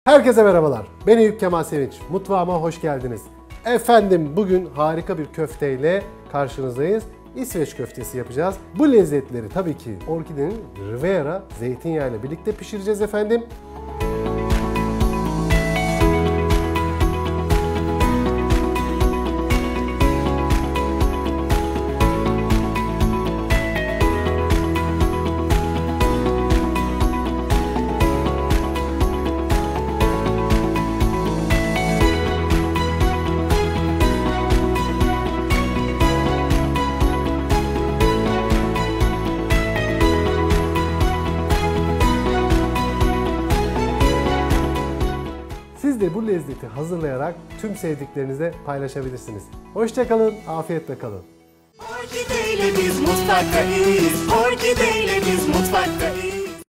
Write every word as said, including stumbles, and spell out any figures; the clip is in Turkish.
Herkese merhabalar. Ben Eyüp Kemal Sevinç. Mutfağıma hoş geldiniz. Efendim bugün harika bir köfteyle karşınızdayız. İsveç köftesi yapacağız. Bu lezzetleri tabii ki Orkide'nin Riviera zeytinyağıyla birlikte pişireceğiz efendim. Siz de bu lezzeti hazırlayarak tüm sevdiklerinizle paylaşabilirsiniz. Hoşça kalın, afiyetle kalın. Orkide ile biz mutfaktayız. Orkide ile biz mutfaktayız.